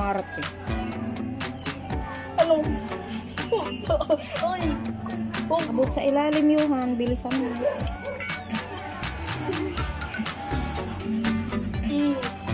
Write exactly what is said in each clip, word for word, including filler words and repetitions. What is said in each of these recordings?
maarte. Ano? Ay! Abot sa ilalim, Johan. Bilisan mo. Mm.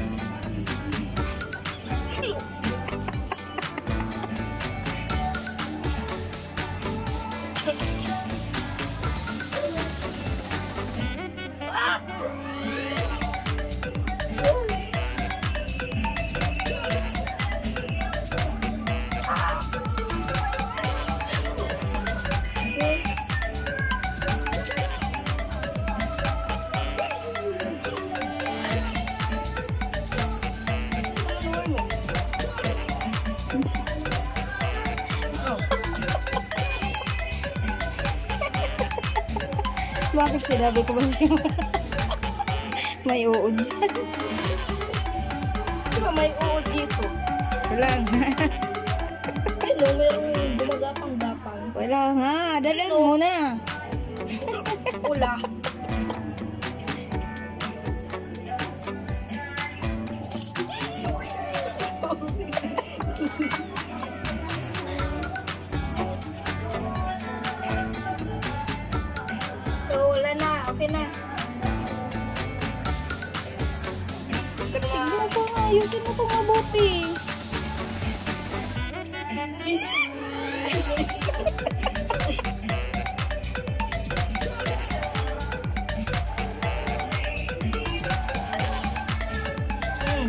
Bakit sinabi ko ba sa'yo? May uod dyan. Diba may uod dito? Wala nga. Ano, merong gumagapang-gapang. Wala nga. Dalan mo na. Wala. Wala na. Okay na. Tignan mo pa nga. Ayusin mo pa mabuti. Mm.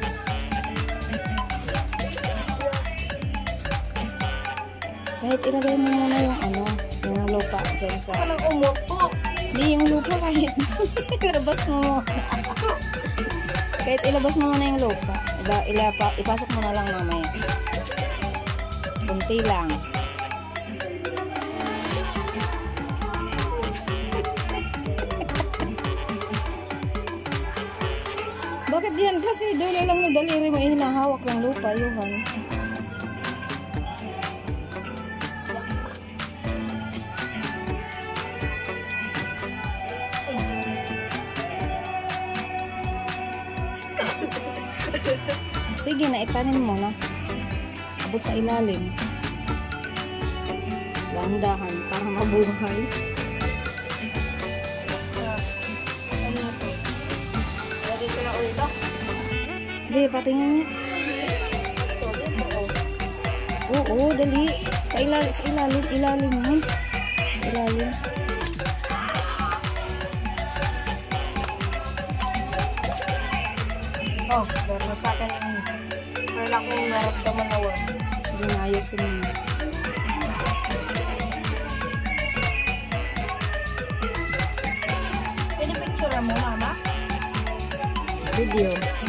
Kahit ilagay mo muna yung ano, yung lupa dyan sa... Anong umupo? Hindi, yung lupa kahit ilabas mo muna. Kahit ilabas mo muna yung lupa. Iba, ilapa, ipasok mo na lang mamaya. Kunti lang. Bakit yan? Kasi doon lang na daliri mo hinahawak ng lupa, Johan. Sige na, itanim mo na. Abot sa ilalim. Dahan-dahan para mabuhay. Ano na to? Lagay ko na ulit ako. Hindi, patingin niya. Ito, dito, oh. Oo, dali. Sa ilalim, sa ilalim, ilalim mo. Sa ilalim. Oh, meron na sa akin yung wala akong naramdaman na worm. Sige na, ayusin mo. Pwede picture mo, mama? Video.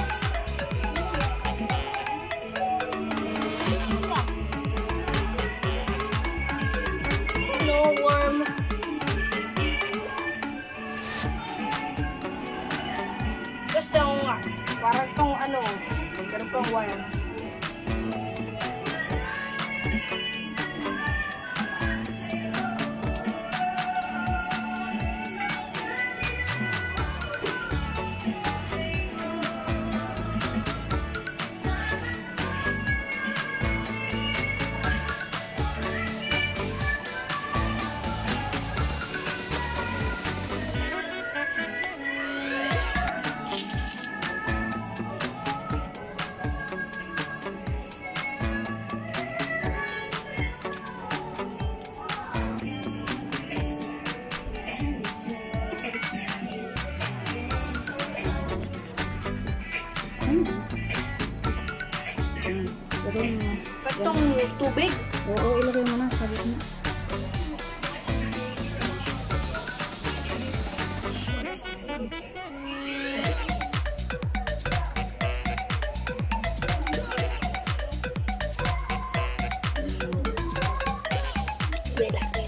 No worm. Basta yung nga, parang tong ano, parang tong worm. Ilagay mo. Itong tubig. Oo, ilagay mo na sa gitna. Relax, relax.